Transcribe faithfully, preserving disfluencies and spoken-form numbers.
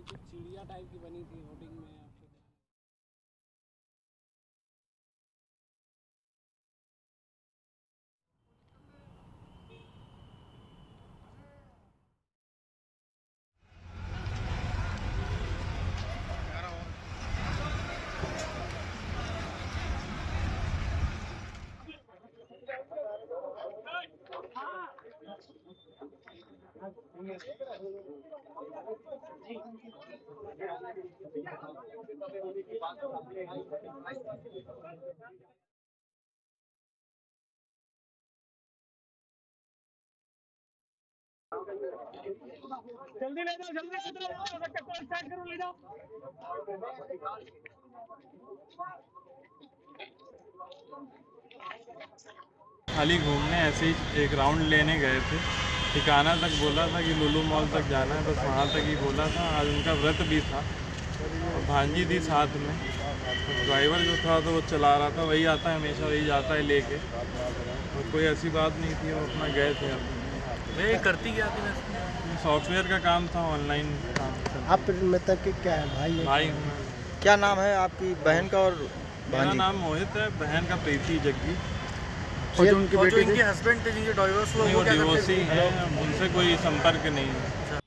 कुछ चिड़िया टाइप की बनी थी होर्डिंग में आपको। जल्दी ले जाओ, जल्दी ले जाओ, स्टार्ट करो, ले जाओ। खाली घूमने ऐसे ही एक राउंड लेने गए थे। ठिकाना तक बोला था कि लुलु मॉल तक जाना है, बस वहाँ तक ही बोला था। आज उनका व्रत भी था और भांजी थी साथ में। ड्राइवर जो था तो वो चला रहा था, वही आता है हमेशा, वही जाता है लेके, और कोई ऐसी बात नहीं थी। वो अपना गए थे। अब ये करती क्या थी? सॉफ्टवेयर का काम था, ऑनलाइन काम। आप मृतक के क्या है भाई है? भाई हूँ मैं। क्या नाम है आपकी बहन का और मेरा भांजी? नाम मोहित है, बहन का प्रीति जग्गी। और जो उनकी बेटी, इनके हस्बैंड थे जिनके डिवोर्स हुआ, नहीं, वो वो क्या करते डिवोर्सी थे? हैं, उनसे कोई संपर्क नहीं है।